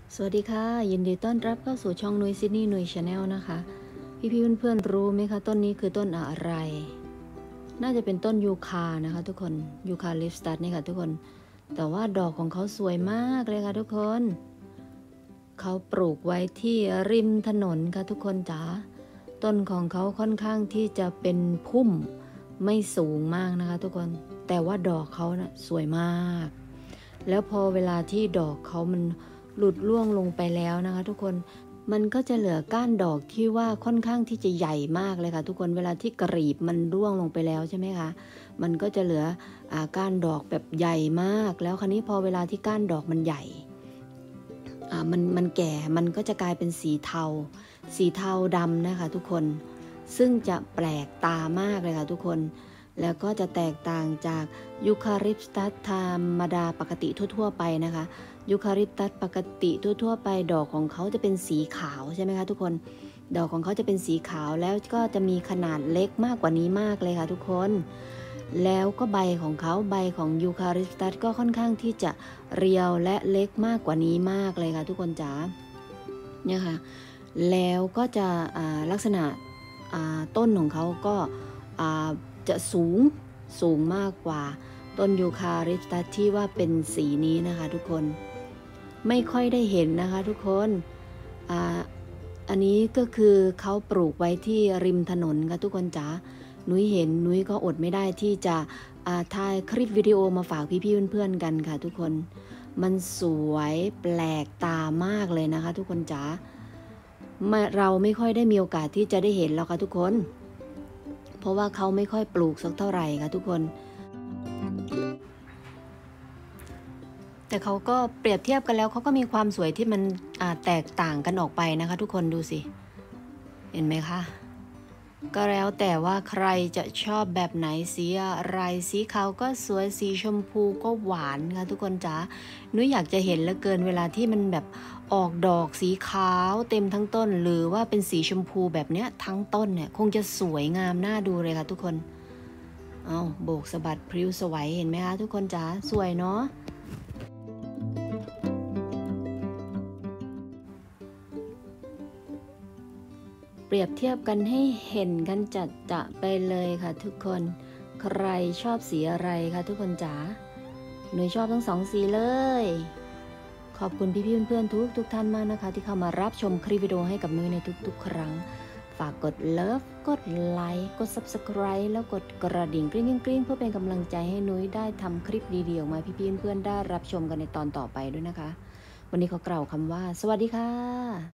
สวัสดีค่ะยินดีต้อนรับเข้าสู่ช่องนุ้ยซิดนีย์นุ้ยชาแนลนะคะพี่เพื่อนๆรู้ไหมคะต้นนี้คือต้นอะไรน่าจะเป็นต้นยูคานะคะทุกคนยูคาลิปสตัดนี่ค่ะทุกคนแต่ว่าดอกของเขาสวยมากเลยค่ะทุกคนเขาปลูกไว้ที่ริมถนนค่ะทุกคนจ๋าต้นของเขาค่อนข้างที่จะเป็นพุ่มไม่สูงมากนะคะทุกคนแต่ว่าดอกเขาน่ะสวยมากแล้วพอเวลาที่ดอกเขามันหลุดร่วงลงไปแล้วนะคะทุกคนมันก็จะเหลือก้านดอกที่ว่าค่อนข้างที่จะใหญ่มากเลยค่ะทุกคนเวลาที่กรีบมันร่วงลงไปแล้วใช่ไหมคะมันก็จะเหลือก้านดอกแบบใหญ่มากแล้วคราวนี้พอเวลาที่ก้านดอกมันใหญ่มันแก่มันก็จะกลายเป็นสีเทาดำนะคะทุกคนซึ่งจะแปลกตามากเลยค่ะทุกคนแล้วก็จะแตกต่างจากยูคาลิปตัสธรรมดาปกติทั่วๆไปนะคะยูคาลิปตัสปกติทั่วๆไปดอกของเขาจะเป็นสีขาวใช่ไหมคะทุกคนดอกของเขาจะเป็นสีขาวแล้วก็จะมีขนาดเล็กมากกว่านี้มากเลยค่ะทุกคนแล้วก็ใบของเขาใบของยูคาลิปตัสก็ค่อนข้างที่จะเรียวและเล็กมากกว่านี้มากเลยค่ะทุกคนจ๋าเนี่ยค่ะแล้วก็จะลักษณะต้นของเขาก็จะสูงมากกว่าต้นยูคาลิปตัสที่ว่าเป็นสีนี้นะคะทุกคนไม่ค่อยได้เห็นนะคะทุกคนอันนี้ก็คือเขาปลูกไว้ที่ริมถนนค่ะทุกคนจ๋านุ้ยเห็นนุ้ยก็อดไม่ได้ที่จะถ่ายคลิปวิดีโอมาฝากพี่ๆเพื่อนๆกันค่ะทุกคนมันสวยแปลกตามากเลยนะคะทุกคนจ๋าเราไม่ค่อยได้มีโอกาสที่จะได้เห็นแล้วค่ะทุกคนเพราะว่าเขาไม่ค่อยปลูกสักเท่าไหร่ค่ะทุกคนแต่เขาก็เปรียบเทียบกันแล้วเขาก็มีความสวยที่มันแตกต่างกันออกไปนะคะทุกคนดูสิเห็นไหมคะก็แล้วแต่ว่าใครจะชอบแบบไหนสีอะไรสีขาวก็สวยสีชมพูก็หวานค่ะทุกคนจ๋านุ้ยอยากจะเห็นเหลือเกินเวลาที่มันแบบออกดอกสีขาวเต็มทั้งต้นหรือว่าเป็นสีชมพูแบบเนี้ยทั้งต้นเนี่ยคงจะสวยงามน่าดูเลยค่ะทุกคนเอาโบกสะบัดพริ้วสวยเห็นไหมคะทุกคนจ๋าสวยเนาะเปรียบเทียบกันให้เห็นกันจัดจะไปเลยค่ะทุกคนใครชอบสีอะไรคะทุกคนจ๋าหนูชอบทั้งสองสีเลยขอบคุณพี่เพื่อนๆทุกท่านมากนะคะที่เข้ามารับชมคลิปวิดีโอให้กับนุ้ยในทุกๆครั้งฝากกดเลิฟกดไลค์กด Subscribe แล้วกดกระดิ่งกริ๊งเพื่อเป็นกำลังใจให้นุ้ยได้ทำคลิปดีๆออกมาพี่เพื่อนๆได้รับชมกันในตอนต่อไปด้วยนะคะวันนี้ขอกล่าวคำว่าสวัสดีค่ะ